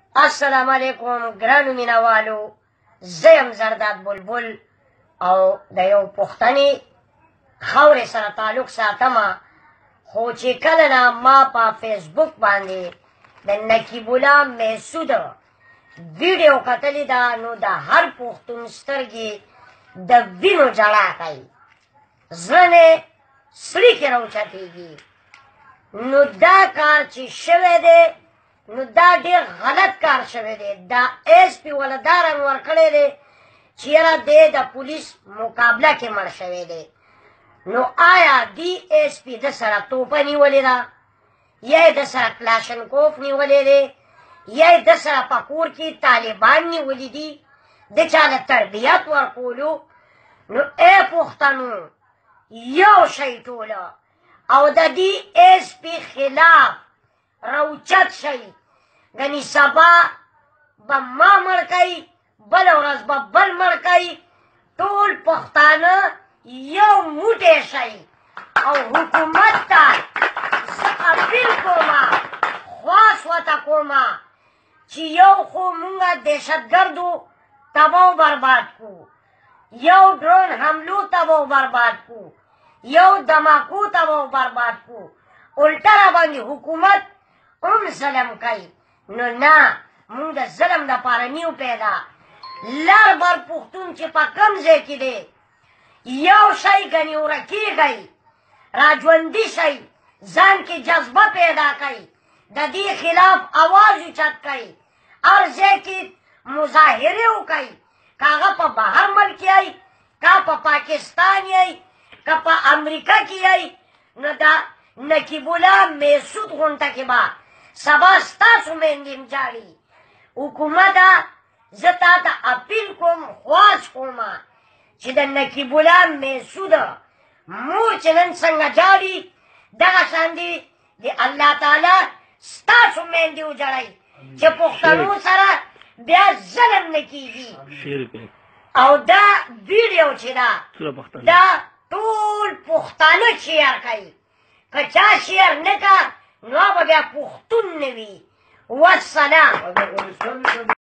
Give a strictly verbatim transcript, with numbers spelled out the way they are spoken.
السلام علیکم ګرانو مینوالو، زه یم زرداد بلبل او د یو پښتنې خاورې سره تعلق ساتمه. خو چې کله نه ما په فیسبوک باندې د نقیب الله محسود ویډیو کتلې ده، نو د هر پښتون سترګې د وینو جړا کوي، زړه مې سړي کې راوچتېږي. نو دا کار چې شوی دی نو دا ډېر غلط کار شوی دی. دا ایس پي وله دا رنګ ورکړی دی چې یاره دی د پولیس مقابله کې مړ شوی دی. نو آیا دی ایس پي د سره توپه نیولې ده، یا یې د سره کلاشنکوف نیولی دی، یا یې د سره په کور کې طالبان نیولي دي د چا د تربیت ورکولو؟ نو ای پښتنو، یو شی ټوله او د دې ایس پي خلاف راوچت شئ. ګنې سبا به ما مړ کوي، بله ورځ به بل مړ کوي. ټول پښتانه یو موټی شئ او حکومت ته زه اپیل کومه، خواست ورته کومه چې یو خو مونږه دهشتګردو تباه و برباد کو، یو ډرون حملو تباه و برباد کو، یو دماکو تباه و برباد کو، الټه را باندې حکومت هم ظلم کوي. نو نه، مونږ د ظلم دپاره نیو پیدا. لر بر پښتون چې په کوم ځای کې دی، یو شی ګنې ورکېږئ، راژوندي شئ، ځان کې جذبه پیدا کوئ، د دې خلاف اواز اوچت کوئ، هر ځای کې مظاهرې وکئ، که هغه په بهر ملک یئ، که په پاکستان یئ، که په امریکا کې یئ. نو دا نقیب الله محسود غونډه کې به سبا ستاسو میندې هم جاړي. حکومته زه تا ته اپیل کوم، خواست کومه چې د نقیب الله محسود مور چې نن څنګه جاړي، دغه شاندې د الله تعالی ستاسو میندې وجړئ چې پښتنو سره بیا ظلم نه کېږي. او دا ویډیو چې ده دا ټول پښتانه شیر کوي، که چا شیر نه که نو به بیا پښتون نه وي. والسلام.